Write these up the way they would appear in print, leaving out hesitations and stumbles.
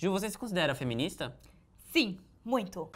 Ju, você se considera feminista? Sim, muito.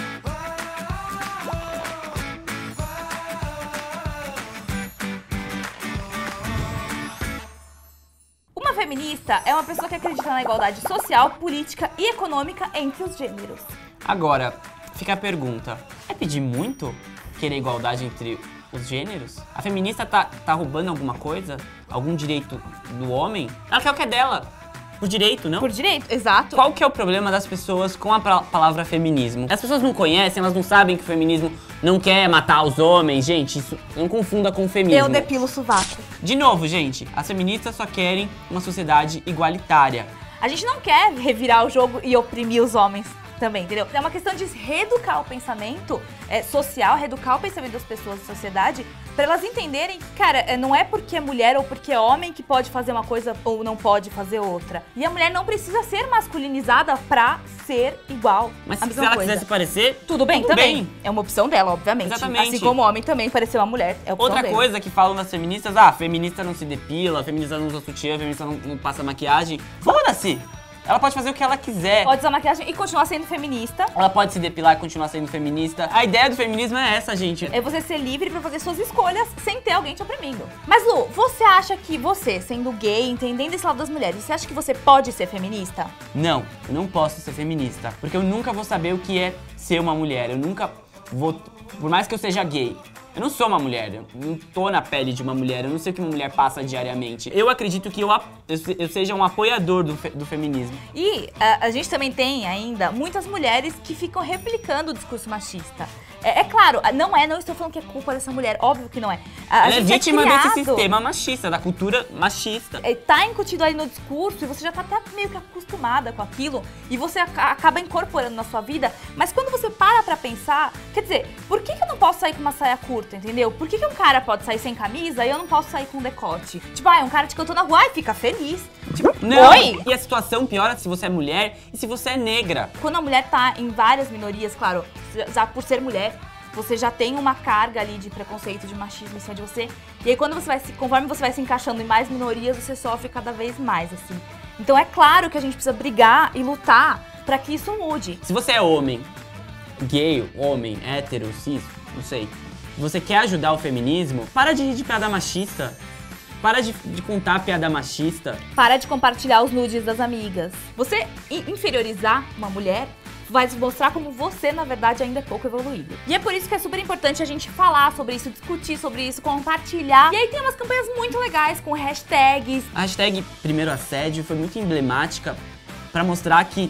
Uma feminista é uma pessoa que acredita na igualdade social, política e econômica entre os gêneros. Agora, fica a pergunta, é pedir muito querer igualdade entre os gêneros? A feminista tá roubando alguma coisa? Algum direito do homem? Ela quer o que é dela. Por direito, não? Por direito, exato. Qual que é o problema das pessoas com a palavra feminismo? As pessoas não conhecem, elas não sabem que o feminismo não quer matar os homens. Gente, isso não confunda com o feminismo. Eu depilo o sovaco. De novo, gente, as feministas só querem uma sociedade igualitária. A gente não quer revirar o jogo e oprimir os homens também, entendeu? É uma questão de reeducar o pensamento social, reeducar o pensamento das pessoas da sociedade, pra elas entenderem que, cara, não é porque é mulher ou porque é homem que pode fazer uma coisa ou não pode fazer outra. E a mulher não precisa ser masculinizada pra ser igual. Mas se ela quiser se parecer, tudo bem também. É uma opção dela, obviamente. Exatamente. Assim como o homem também parecer uma mulher, é opção Outra dele. coisa que falam das feministas, feminista não se depila, feminista não usa sutiã, feminista não passa maquiagem. Foda-se! Ela pode fazer o que ela quiser. Pode usar maquiagem e continuar sendo feminista. Ela pode se depilar e continuar sendo feminista. A ideia do feminismo é essa, gente. É você ser livre pra fazer suas escolhas sem ter alguém te oprimindo. Mas, Lu, você acha que você, sendo gay, entendendo esse lado das mulheres, você acha que você pode ser feminista? Não, eu não posso ser feminista. Porque eu nunca vou saber o que é ser uma mulher. Eu nunca vou... Por mais que eu seja gay, eu não sou uma mulher, eu não tô na pele de uma mulher, eu não sei o que uma mulher passa diariamente. Eu acredito que eu seja um apoiador do feminismo. E a gente também tem ainda muitas mulheres que ficam replicando o discurso machista. É claro, não estou falando que é culpa dessa mulher, óbvio que não é. Ela é vítima desse sistema machista, da cultura machista. Tá incutido aí no discurso e você já tá até meio que acostumada com aquilo e você acaba incorporando na sua vida, mas quando você para pra pensar, quer dizer, por que eu não posso sair com uma saia curta, entendeu? Por que um cara pode sair sem camisa e eu não posso sair com decote? Tipo, um cara te cantou na rua e fica feliz. Tipo, não. Oi! E a situação piora se você é mulher e se você é negra. Quando a mulher tá em várias minorias, claro, já por ser mulher, você já tem uma carga ali de preconceito, de machismo em cima de você. E aí conforme você vai se encaixando em mais minorias, você sofre cada vez mais, assim. Então é claro que a gente precisa brigar e lutar pra que isso mude. Se você é homem, gay, homem, hétero, cis, não sei, você quer ajudar o feminismo, para de rir de piada machista. Para de contar piada machista. Para de compartilhar os nudes das amigas. Você inferiorizar uma mulher vai mostrar como você, na verdade, ainda é pouco evoluído. E é por isso que é super importante a gente falar sobre isso, discutir sobre isso, compartilhar. E aí tem umas campanhas muito legais com hashtags. A hashtag Primeiro Assédio foi muito emblemática pra mostrar que,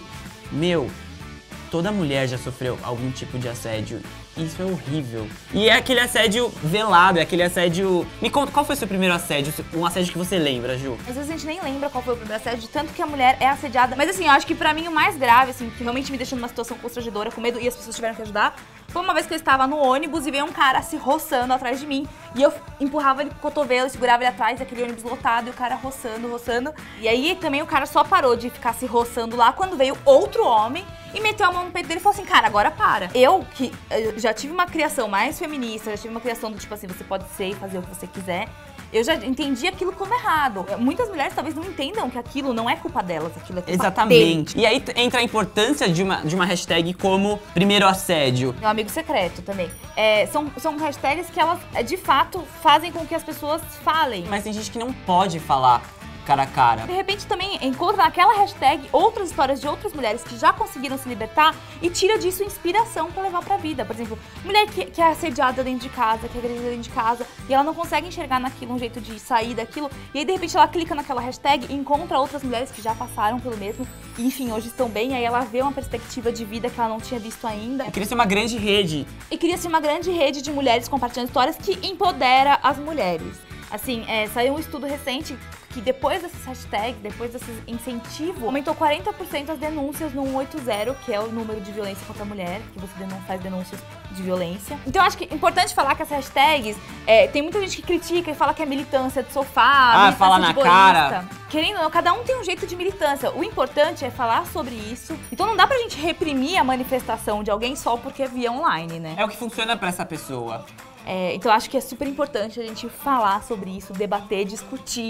toda mulher já sofreu algum tipo de assédio. Isso é horrível. E é aquele assédio velado, é aquele assédio... Me conta, qual foi o seu primeiro assédio? Um assédio que você lembra, Ju? Às vezes a gente nem lembra qual foi o primeiro assédio, de tanto que a mulher é assediada. Mas assim, eu acho que pra mim o mais grave, assim, que realmente me deixou numa situação constrangedora, com medo, e as pessoas tiveram que ajudar, foi uma vez que eu estava no ônibus e veio um cara se roçando atrás de mim. E eu empurrava ele com o cotovelo, segurava ele atrás, aquele ônibus lotado, e o cara roçando. E aí também o cara só parou de ficar se roçando lá quando veio outro homem e meteu a mão no peito dele e falou assim, cara, agora para. Eu já tive uma criação mais feminista, já tive uma criação do tipo assim, você pode ser e fazer o que você quiser. Eu já entendi aquilo como errado. Muitas mulheres talvez não entendam que aquilo não é culpa delas, aquilo é culpa Exatamente. dele. E aí entra a importância de uma hashtag como Primeiro Assédio. Meu amigo secreto também. São hashtags que elas, de fato, fazem com que as pessoas falem. Mas tem gente que não pode falar cara a cara. De repente também encontra naquela hashtag outras histórias de outras mulheres que já conseguiram se libertar e tira disso inspiração pra levar pra vida. Por exemplo, mulher que é assediada dentro de casa, que é agredida dentro de casa, e ela não consegue enxergar naquilo um jeito de sair daquilo, e aí de repente ela clica naquela hashtag e encontra outras mulheres que já passaram pelo mesmo, e enfim, hoje estão bem, e aí ela vê uma perspectiva de vida que ela não tinha visto ainda. E cria-se uma grande rede. E cria-se uma grande rede de mulheres compartilhando histórias que empodera as mulheres. Assim, saiu um estudo recente que depois desses hashtags, depois desses incentivos, aumentou 40% as denúncias no 180, que é o número de violência contra a mulher, que você faz denúncias de violência. Então eu acho que é importante falar que as hashtags, tem muita gente que critica e fala que é militância de sofá, militância fala na cara. Querendo ou não, cada um tem um jeito de militância. O importante é falar sobre isso. Então não dá pra gente reprimir a manifestação de alguém só porque é via online, né? É o que funciona pra essa pessoa. Então eu acho que é super importante a gente falar sobre isso, debater, discutir.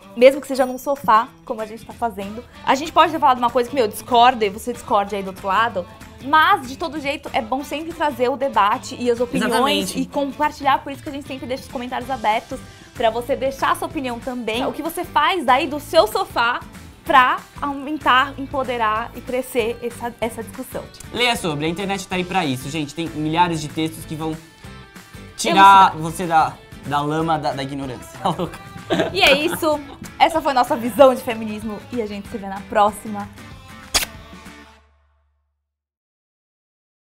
mesmo que seja num sofá, como a gente tá fazendo. A gente pode ter falado uma coisa que, meu, discorda e você discorde aí do outro lado, mas, de todo jeito, é bom sempre trazer o debate e as opiniões. Exatamente. E compartilhar, por isso que a gente sempre deixa os comentários abertos pra você deixar a sua opinião também. O que você faz daí do seu sofá pra aumentar, empoderar e crescer essa discussão. Leia sobre, a internet tá aí pra isso, gente. Tem milhares de textos que vão tirar você da lama da ignorância. Tá louca? E é isso. Essa foi a nossa visão de feminismo e a gente se vê na próxima.